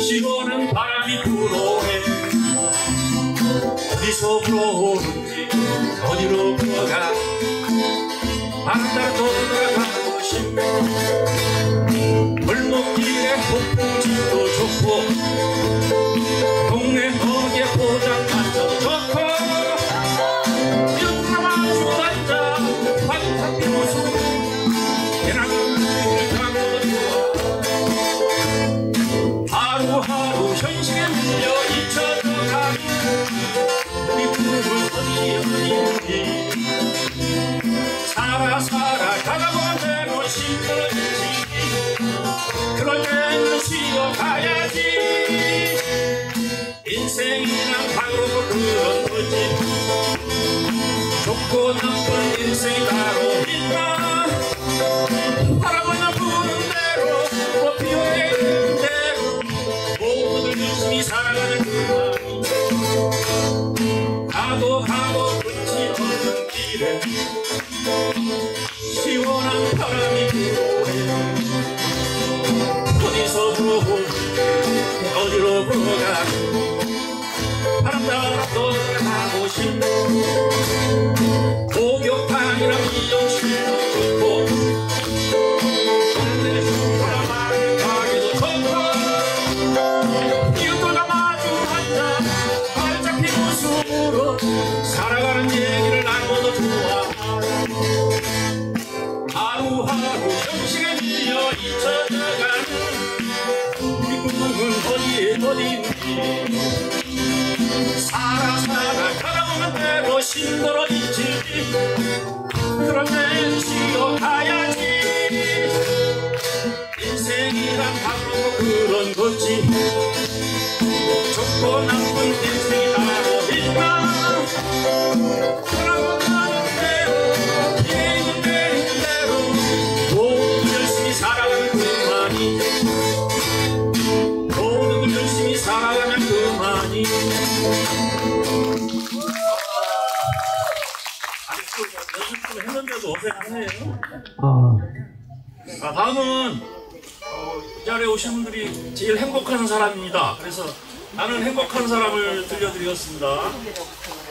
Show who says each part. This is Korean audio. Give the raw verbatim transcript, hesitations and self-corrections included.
Speaker 1: 시원한 바람이 불어오네. 어디서 불어오는지 어디로 불어가 바람 따라 돌아가고 싶네. 골목길에 폭포집도 좋고 동네 어디에 포장 마차도 좋고 이웃과 마주 앉아 바삭 비웃고 계란을 가고도 좋아. 하루하루 현실에 밀려 잊혀져가니 우리 꿈은 어디 어디인지 살아 살아 가다보면 대로 힘들어지지. 그럴 땐 쉬어가야지. 인생이란 바로 그런 거지. 좋고 나쁜 인생이 따로 있나. 바라보는 부는 대로 뭐 피어야 되는 대로 모두들 열심히 살아가는 그 마음이 가도 가도 끝이 없는 길에 시원한 바람이 불어오네. 어디서 불어오는지 어디로 불어가 바람 따라 떠나가고 싶네. 목욕탕이랑 미용실도 좋고 동네 슈퍼마켓 가게도 좋고 이웃들과 마주 앉아 활짝 핀 웃음으로 살아가는 얘기를 나눠도 좋아. 하루하루 현실에 밀려 잊혀져가는 우리 꿈은 어디에 어디인지 살아 살아 가다보면 대로 힘들어지지. 그럴 땐 쉬어가야지. 인생이란 바로 그런 거지. 좋고 나쁜 인생이 따로 있나. 살아가는 대로 계획은 내린 대로 모두 열심히 살아가는 그만이 모두 열심히 살아가는 그만이. 아직도 연습 좀 했는데도 어색하네요. 아, 다음은 어, 이 자리에 오신 분들이 제일 행복한 사람입니다. 그래서 나는 행복한 사람을 들려드리겠습니다.